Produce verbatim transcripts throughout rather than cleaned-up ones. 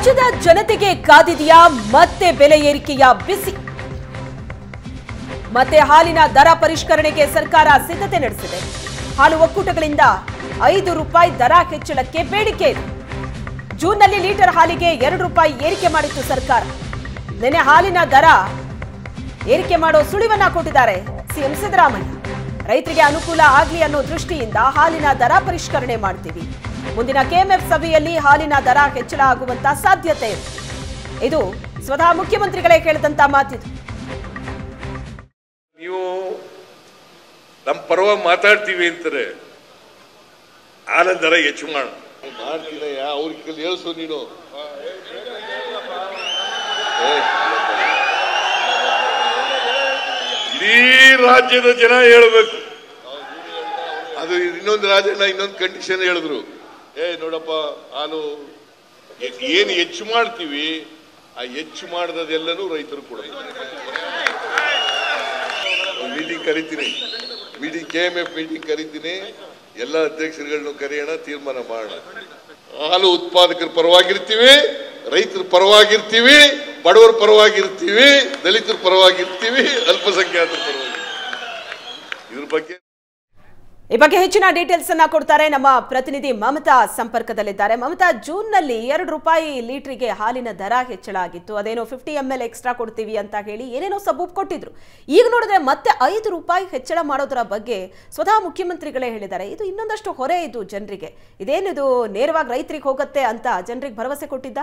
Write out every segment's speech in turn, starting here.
ರಾಜ್ಯದ ಜನತೆಗೆ ಕಾದಿದೆಯಾ ಮತ್ತೆ ಬೆಲೆ ಏರಿಕೆಯ ಬಿಸಿ? ಮತ್ತೆ ಹಾಲಿನ ದರ ಪರಿಷ್ಕರಣೆಗೆ ಸರ್ಕಾರ ಸಿದ್ಧತೆ ನಡೆಸಿದೆ. ಹಾಲು ಒಕ್ಕೂಟಗಳಿಂದ ಐದು ರೂಪಾಯಿ ದರ ಹೆಚ್ಚಳಕ್ಕೆ ಬೇಡಿಕೆ ಇದೆ. ಜೂನ್ನಲ್ಲಿ ಲೀಟರ್ ಹಾಲಿಗೆ ಎರಡು ರೂಪಾಯಿ ಏರಿಕೆ ಮಾಡಿತ್ತು ಸರ್ಕಾರ. ನಿನ್ನೆ ಹಾಲಿನ ದರ ಏರಿಕೆ ಮಾಡೋ ಸುಳಿವನ್ನ ಕೊಟ್ಟಿದ್ದಾರೆ ಸಿಎಂ ಸಿದ್ದರಾಮಯ್ಯ. ರೈತರಿಗೆ ಅನುಕೂಲ ಆಗಲಿ ಅನ್ನೋ ದೃಷ್ಟಿಯಿಂದ ಹಾಲಿನ ದರ ಪರಿಷ್ಕರಣೆ ಮಾಡ್ತೀವಿ. ಮುಂದಿನ ಕೆಎಂಎಫ್ ಸಭೆಯಲ್ಲಿ ಹಾಲಿನ ದರ ಹೆಚ್ಚಳ ಆಗುವಂತ ಸಾಧ್ಯತೆ ಇದೆ. ಇದು ಸ್ವತಃ ಮುಖ್ಯಮಂತ್ರಿಗಳೇ ಹೇಳಿದಂತ ಮಾತಿದು. ನೀವು ನಮ್ಮ ಪರವಾಗಿ ಮಾತಾಡ್ತೀವಿ ಅಂತಾರೆ, ಹಾಲಿನ ದರ ಹೆಚ್ಚು ಮಾಡ ಮಾಡ್ತೀನಯ್ಯ, ಅವ್ರಿಗೆ ಹೇಳ್ಸು ನೀನು. ಇಡೀ ರಾಜ್ಯದ ಜನ ಹೇಳ್ಬೇಕು. ಅದು ಇನ್ನೊಂದು ರಾಜ್ಯನ ಇನ್ನೊಂದು ಕಂಡೀಷನ್ ಹೇಳಿದ್ರು, ಏ ನೋಡಪ್ಪ ಹಾಲು ಏನು ಹೆಚ್ಚು ಮಾಡ್ತೀವಿ, ಆ ಹೆಚ್ಚು ಮಾಡಿದೆಲ್ಲನೂ ರೈತರು ಕೂಡ ಮೀಟಿಂಗ್ ಕರಿತೀನಿ. Meeting K M F meeting ಕರಿತೀನಿ. ಎಲ್ಲ ಅಧ್ಯಕ್ಷರುಗಳನ್ನು ಕರೆಯೋಣ, ತೀರ್ಮಾನ ಮಾಡೋಣ. ಹಾಲು ಉತ್ಪಾದಕರ ಪರವಾಗಿರ್ತೀವಿ, ರೈತರ ಪರವಾಗಿರ್ತೀವಿ, ಬಡವರ ಪರವಾಗಿರ್ತೀವಿ, ದಲಿತರ ಪರವಾಗಿರ್ತೀವಿ, ಅಲ್ಪಸಂಖ್ಯಾತರ ಪರವಾಗಿ. ಇದ್ರ ಬಗ್ಗೆ ಈ ಬಗ್ಗೆ ಹೆಚ್ಚಿನ ಡೀಟೇಲ್ಸ್ ಅನ್ನ ಕೊಡ್ತಾರೆ ನಮ್ಮ ಪ್ರತಿನಿಧಿ ಮಮತಾ ಸಂಪರ್ಕದಲ್ಲಿದ್ದಾರೆ. ಮಮತಾ, ಜೂನ್ ನಲ್ಲಿ ಎರಡು ರೂಪಾಯಿ ಲೀಟರ್ಗೆ ಹಾಲಿನ ದರ ಹೆಚ್ಚಳ ಆಗಿತ್ತು. ಅದೇನೋ ಫಿಫ್ಟಿ ಎಂ ಎಲ್ ಎಕ್ಸ್ಟ್ರಾ ಕೊಡ್ತೀವಿ ಅಂತ ಹೇಳಿ ಏನೇನೋ ಸಬೂಬ್ ಕೊಟ್ಟಿದ್ರು. ಈಗ ನೋಡಿದ್ರೆ ಮತ್ತೆ ಐದು ರೂಪಾಯಿ ಹೆಚ್ಚಳ ಮಾಡೋದರ ಬಗ್ಗೆ ಸ್ವತಃ ಮುಖ್ಯಮಂತ್ರಿಗಳೇ ಹೇಳಿದ್ದಾರೆ. ಇದು ಇನ್ನೊಂದಷ್ಟು ಹೊರೆ ಇದು ಜನರಿಗೆ. ಇದೇನಿದು ನೇರವಾಗಿ ರೈತರಿಗೆ ಹೋಗುತ್ತೆ ಅಂತ ಜನರಿಗೆ ಭರವಸೆ ಕೊಟ್ಟಿದ್ದ?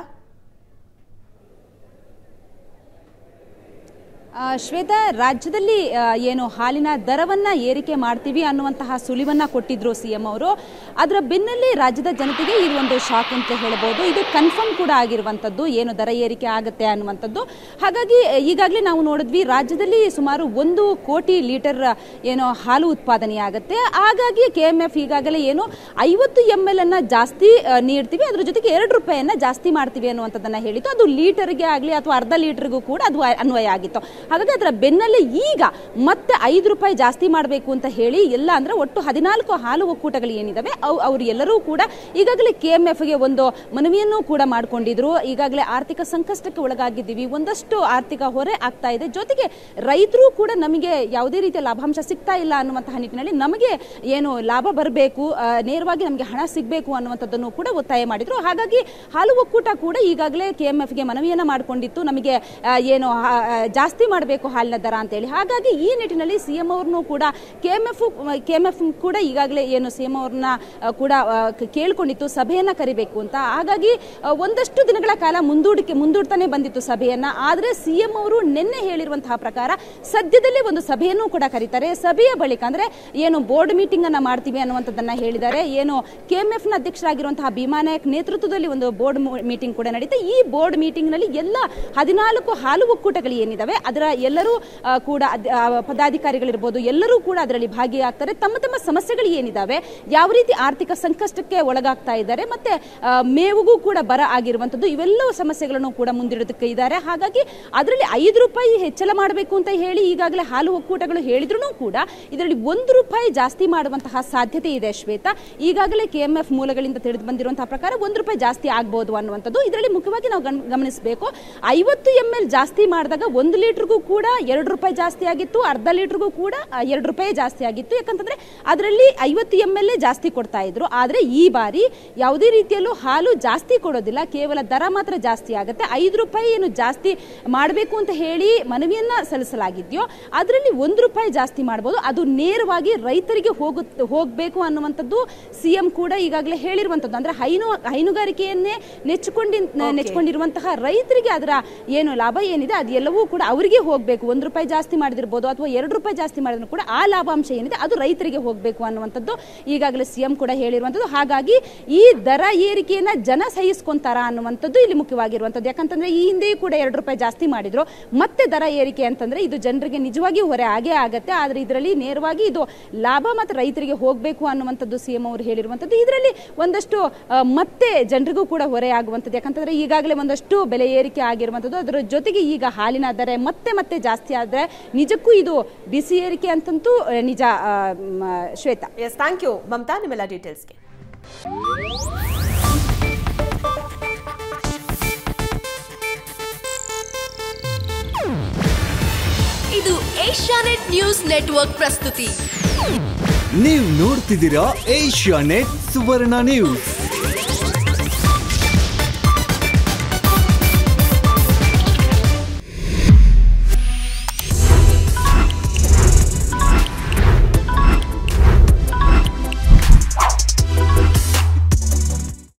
ಶ್ವೇತಾ, ರಾಜ್ಯದಲ್ಲಿ ಏನು ಹಾಲಿನ ದರವನ್ನು ಏರಿಕೆ ಮಾಡ್ತೀವಿ ಅನ್ನುವಂತಹ ಸುಳಿವನ್ನು ಕೊಟ್ಟಿದ್ರು ಸಿಎಂ ಅವರು. ಅದರ ಬೆನ್ನಲ್ಲೇ ರಾಜ್ಯದ ಜನತೆಗೆ ಇದು ಒಂದು ಶಾಕ್ ಅಂತ ಹೇಳ್ಬೋದು. ಇದು ಕನ್ಫರ್ಮ್ ಕೂಡ ಆಗಿರುವಂಥದ್ದು, ಏನು ದರ ಏರಿಕೆ ಆಗುತ್ತೆ ಅನ್ನುವಂಥದ್ದು. ಹಾಗಾಗಿ ಈಗಾಗಲೇ ನಾವು ನೋಡಿದ್ವಿ, ರಾಜ್ಯದಲ್ಲಿ ಸುಮಾರು ಒಂದು ಕೋಟಿ ಲೀಟರ್ ಏನು ಹಾಲು ಉತ್ಪಾದನೆ ಆಗುತ್ತೆ. ಹಾಗಾಗಿ ಕೆ ಎಂ ಎಫ್ ಈಗಾಗಲೇ ಏನು ಐವತ್ತು ಎಮ್ ಎಲ್ ಅನ್ನ ಜಾಸ್ತಿ ನೀಡ್ತೀವಿ, ಅದ್ರ ಜೊತೆಗೆ ಎರಡು ರೂಪಾಯಿಯನ್ನ ಜಾಸ್ತಿ ಮಾಡ್ತೀವಿ ಅನ್ನುವಂಥದ್ದನ್ನ ಹೇಳಿತ್ತು. ಅದು ಲೀಟರ್ಗೆ ಆಗಲಿ ಅಥವಾ ಅರ್ಧ ಲೀಟರ್ಗೂ ಕೂಡ ಅದು ಅನ್ವಯ ಆಗಿತ್ತು. ಹಾಗಾಗಿ ಅದರ ಬೆನ್ನಲ್ಲೇ ಈಗ ಮತ್ತೆ ಐದು ರೂಪಾಯಿ ಜಾಸ್ತಿ ಮಾಡಬೇಕು ಅಂತ ಹೇಳಿ ಎಲ್ಲ ಅಂದ್ರೆ ಒಟ್ಟು ಹದಿನಾಲ್ಕು ಹಾಲು ಒಕ್ಕೂಟಗಳು ಏನಿದಾವೆ ಅವರು ಎಲ್ಲರೂ ಕೂಡ ಈಗಾಗಲೇ ಕೆ ಎಂ ಎಫ್ ಗೆ ಒಂದು ಮನವಿಯನ್ನು ಕೂಡ ಮಾಡಿಕೊಂಡಿದ್ರು. ಈಗಾಗಲೇ ಆರ್ಥಿಕ ಸಂಕಷ್ಟಕ್ಕೆ ಒಳಗಾಗಿದ್ದೀವಿ, ಒಂದಷ್ಟು ಆರ್ಥಿಕ ಹೊರೆ ಆಗ್ತಾ ಇದೆ, ಜೊತೆಗೆ ರೈತರು ಕೂಡ ನಮಗೆ ಯಾವುದೇ ರೀತಿಯ ಲಾಭಾಂಶ ಸಿಗ್ತಾ ಇಲ್ಲ ಅನ್ನುವಂತಹ ನಿಟ್ಟಿನಲ್ಲಿ ನಮಗೆ ಏನು ಲಾಭ ಬರಬೇಕು, ನೇರವಾಗಿ ನಮಗೆ ಹಣ ಸಿಗಬೇಕು ಅನ್ನುವಂಥದ್ದನ್ನು ಕೂಡ ಒತ್ತಾಯ ಮಾಡಿದ್ರು. ಹಾಗಾಗಿ ಹಾಲು ಒಕ್ಕೂಟ ಕೂಡ ಈಗಾಗಲೇ ಕೆ ಎಂ ಎಫ್ ಗೆ ಮನವಿಯನ್ನ ಮಾಡಿಕೊಂಡಿತ್ತು, ನಮಗೆ ಏನು ಜಾಸ್ತಿ ಮಾಡಬೇಕು ಹಾಲಿನ ದರ ಅಂತ ಹೇಳಿ. ಹಾಗಾಗಿ ಈ ನಿಟ್ಟಿನಲ್ಲಿ ಸಿಎಂ ಅವ್ರನ್ನು ಕೂಡ ಕೆಎಂಎಫ್ ಕೆಎಂಎಫ್ ಕೂಡ ಈಗಾಗಲೇ ಏನು ಸಿಎಂ ಅವ್ರನ್ನ ಕೂಡ ಕೇಳ್ಕೊಂಡಿತ್ತು ಸಭೆಯನ್ನ ಕರಿಬೇಕು ಅಂತ. ಹಾಗಾಗಿ ಒಂದಷ್ಟು ದಿನಗಳ ಕಾಲ ಮುಂದೂಡಿಕೆ ಮುಂದೂಡ್ತಾನೆ ಬಂದಿತ್ತು ಸಭೆಯನ್ನ. ಆದ್ರೆ ಸಿಎಂ ಅವರು ನಿನ್ನೆ ಹೇಳಿರುವಂತಹ ಪ್ರಕಾರ ಸದ್ಯದಲ್ಲೇ ಒಂದು ಸಭೆಯನ್ನು ಕೂಡ ಕರೀತಾರೆ. ಸಭೆಯ ಬಳಿಕ ಅಂದ್ರೆ ಏನು ಬೋರ್ಡ್ ಮೀಟಿಂಗ್ ಅನ್ನ ಮಾಡ್ತೀವಿ ಅನ್ನುವಂಥದ್ದನ್ನ ಹೇಳಿದ್ದಾರೆ. ಏನು ಕೆಎಂಎಫ್ ನ ಅಧ್ಯಕ್ಷರಾಗಿರುವಂತಹ ಭೀಮಾ ನಾಯಕ್ ನೇತೃತ್ವದಲ್ಲಿ ಒಂದು ಬೋರ್ಡ್ ಮೀಟಿಂಗ್ ಕೂಡ ನಡೀತೆ. ಈ ಬೋರ್ಡ್ ಮೀಟಿಂಗ್ ನಲ್ಲಿ ಎಲ್ಲ ಹದಿನಾಲ್ಕು ಹಾಲು ಒಕ್ಕೂಟಗಳು ಏನಿದಾವೆ ಅದರ ಎಲ್ಲರೂ ಕೂಡ ಪದಾಧಿಕಾರಿಗಳಿರ್ಬೋದು ಎಲ್ಲರೂ ಕೂಡ ಅದರಲ್ಲಿ ಭಾಗಿಯಾಗ್ತಾರೆ. ತಮ್ಮ ತಮ್ಮ ಸಮಸ್ಯೆಗಳು ಏನಿದಾವೆ, ಯಾವ ರೀತಿ ಆರ್ಥಿಕ ಸಂಕಷ್ಟಕ್ಕೆ ಒಳಗಾಗ್ತಾ ಇದ್ದಾರೆ, ಮತ್ತೆ ಮೇವಿಗೂ ಕೂಡ ಬರ ಆಗಿರುವಂತದ್ದು, ಇವೆಲ್ಲವೂ ಸಮಸ್ಯೆಗಳನ್ನು ಕೂಡ ಮುಂದಿಡೋದಕ್ಕೆ ಇದ್ದಾರೆ. ಹಾಗಾಗಿ ಅದರಲ್ಲಿ ಐದು ರೂಪಾಯಿ ಹೆಚ್ಚಳ ಮಾಡಬೇಕು ಅಂತ ಹೇಳಿ ಈಗಾಗಲೇ ಹಾಲು ಒಕ್ಕೂಟಗಳು ಹೇಳಿದ್ರು ಕೂಡ ಇದರಲ್ಲಿ ಒಂದು ರೂಪಾಯಿ ಜಾಸ್ತಿ ಮಾಡುವಂತಹ ಸಾಧ್ಯತೆ ಇದೆ ಶ್ವೇತಾ. ಈಗಾಗಲೇ ಕೆಎಂಎಫ್ ಮೂಲಗಳಿಂದ ತಿಳಿದು ಬಂದಿರುವಂತಹ ಪ್ರಕಾರ ಒಂದು ರೂಪಾಯಿ ಜಾಸ್ತಿ ಆಗಬಹುದು ಅನ್ನುವಂಥದ್ದು. ಇದರಲ್ಲಿ ಮುಖ್ಯವಾಗಿ ನಾವು ಗಮನಿಸಬೇಕು, ಐವತ್ತು ಎಂ ಎಲ್ ಜಾಸ್ತಿ ಮಾಡಿದಾಗ ಒಂದು ಲೀಟರ್ಗೂ ಕೂಡ ಎರಡು ರೂಪಾಯಿ ಜಾಸ್ತಿ ಆಗಿತ್ತು, ಅರ್ಧ ಲೀಟರ್ಗೂ ಕೂಡ ಎರಡು ರೂಪಾಯಿ ಜಾಸ್ತಿ ಆಗಿತ್ತು. ಯಾಕಂತಂದ್ರೆ ಅದರಲ್ಲಿ ಐವತ್ತು ಎಂ ಎಲ್ ಜಾಸ್ತಿ ಕೊಡ್ತಾ ಇದ್ರು. ಆದ್ರೆ ಈ ಬಾರಿ ಯಾವುದೇ ರೀತಿಯಲ್ಲೂ ಹಾಲು ಜಾಸ್ತಿ ಕೊಡೋದಿಲ್ಲ, ಕೇವಲ ದರ ಮಾತ್ರ ಜಾಸ್ತಿ ಆಗುತ್ತೆ. ಐದು ರೂಪಾಯಿ ಏನು ಜಾಸ್ತಿ ಮಾಡಬೇಕು ಅಂತ ಹೇಳಿ ಮನವಿಯನ್ನ ಸಲ್ಲಿಸಲಾಗಿದ್ಯೋ ಅದರಲ್ಲಿ ಒಂದು ರೂಪಾಯಿ ಜಾಸ್ತಿ ಮಾಡಬಹುದು, ಅದು ನೇರವಾಗಿ ರೈತರಿಗೆ ಹೋಗುತ್ತೆ ಹೋಗಬೇಕು ಅನ್ನುವಂಥದ್ದು ಸಿಎಂ ಕೂಡ ಈಗಾಗಲೇ ಹೇಳಿರುವಂತದ್ದು. ಅಂದ್ರೆ ಹೈನು ಹೈನುಗಾರಿಕೆಯನ್ನೇ ನೆಚ್ಚಿಕೊಂಡಿ ನೆಚ್ಚಿಕೊಂಡಿರುವಂತಹ ರೈತರಿಗೆ ಅದರ ಏನು ಲಾಭ ಏನಿದೆ ಅದೆಲ್ಲವೂ ಕೂಡ ಅವರಿಗೆ ಹೋಗಬೇಕು. ಒಂದು ರೂಪಾಯಿ ಜಾಸ್ತಿ ಮಾಡಿದಿರಬಹುದು ಅಥವಾ ಎರಡು ರೂಪಾಯಿ ಜಾಸ್ತಿ ಮಾಡಿದ್ರು ಕೂಡ ಆ ಲಾಭಾಂಶ ಏನಿದೆ ಅದು ರೈತರಿಗೆ ಹೋಗಬೇಕು ಅನ್ನುವಂಥದ್ದು ಈಗಾಗಲೇ ಸಿಎಂ ಕೂಡ ಹೇಳಿರುವಂಥದ್ದು. ಹಾಗಾಗಿ ಈ ದರ ಏರಿಕೆಯನ್ನ ಜನ ಸಹಿಸ್ಕೊಂತಾರ ಅನ್ನುವಂಥದ್ದು ಇಲ್ಲಿ ಮುಖ್ಯವಾಗಿರುವಂಥದ್ದು. ಯಾಕಂತಂದ್ರೆ ಈ ಹಿಂದೆಯೂ ಕೂಡ ಎರಡು ರೂಪಾಯಿ ಜಾಸ್ತಿ ಮಾಡಿದ್ರು, ಮತ್ತೆ ದರ ಏರಿಕೆ ಅಂತಂದ್ರೆ ಇದು ಜನರಿಗೆ ನಿಜವಾಗಿಯೂ ಹೊರೆ ಆಗೇ ಆಗತ್ತೆ. ಆದ್ರೆ ಇದರಲ್ಲಿ ನೇರವಾಗಿ ಇದು ಲಾಭ ಮತ್ತು ರೈತರಿಗೆ ಹೋಗಬೇಕು ಅನ್ನುವಂಥದ್ದು ಸಿಎಂ ಅವರು ಹೇಳಿರುವಂಥದ್ದು. ಇದರಲ್ಲಿ ಒಂದಷ್ಟು ಮತ್ತೆ ಜನರಿಗೂ ಕೂಡ ಹೊರೆ ಆಗುವಂಥದ್ದು. ಯಾಕಂತಂದ್ರೆ ಈಗಾಗಲೇ ಒಂದಷ್ಟು ಬೆಲೆ ಏರಿಕೆ ಆಗಿರುವಂಥದ್ದು, ಅದರ ಜೊತೆಗೆ ಈಗ ಹಾಲಿನ ದರ ಮತ್ತೆ ಮತ್ತೆ ಜಾಸ್ತಿ ಆದ್ರೆ ನಿಜಕ್ಕೂ ಇದು ಬಿಸಿ ಏರಿಕೆ ಅಂತಂತೂ ನಿಜ Shweta. Yes, thank you Mamata ನಿಮ್ಮೆಲ್ಲ ಡೀಟೇಲ್ಸ್ಗೆ. ಏಷ್ಯಾನೆಟ್ ನ್ಯೂಸ್ ನೆಟ್ವರ್ಕ್ ಪ್ರಸ್ತುತಿ. ನೀವು ನೋಡ್ತಿದ್ದೀರಾ ಏಷ್ಯಾನೆಟ್ ಸುವರ್ಣ ನ್ಯೂಸ್.